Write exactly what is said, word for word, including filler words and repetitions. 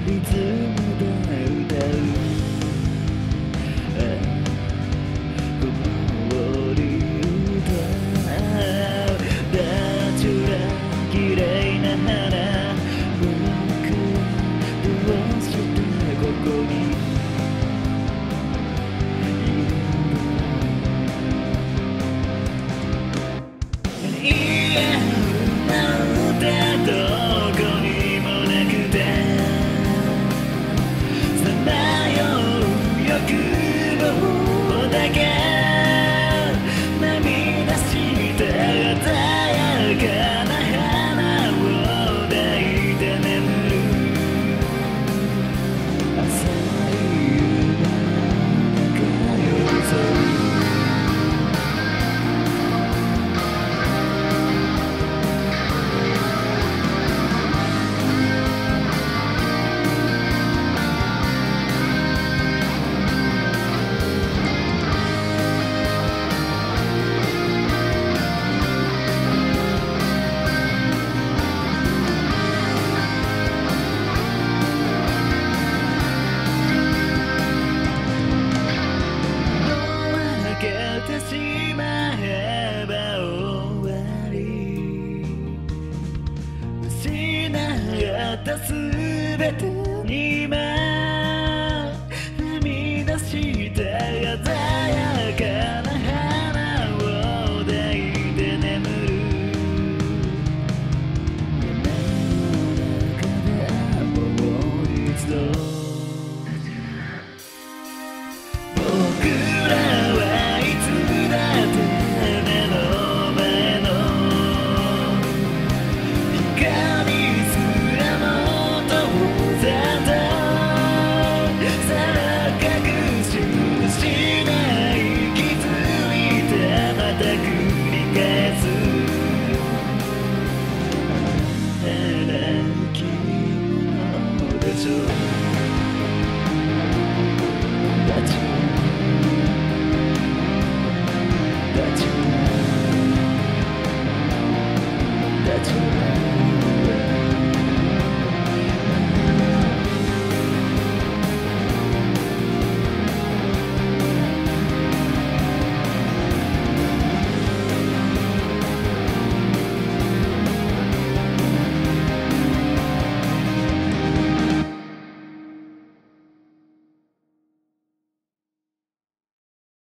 リズムで歌う子守歌だちゅら綺麗な花僕はどうしてここにいやなんてどこにもなくてさまよう欲望だけ涙した鮮やかな花を抱いて眠る浅い夢の中寄り添うしまえば終わり失ったすべてに今涙した鮮やかな花を抱いて眠る夢の中でもう一度僕らはいつだって目の前の光すらも遠ざとさら隠ししない気づいてまた繰り返すあら生き物でしょう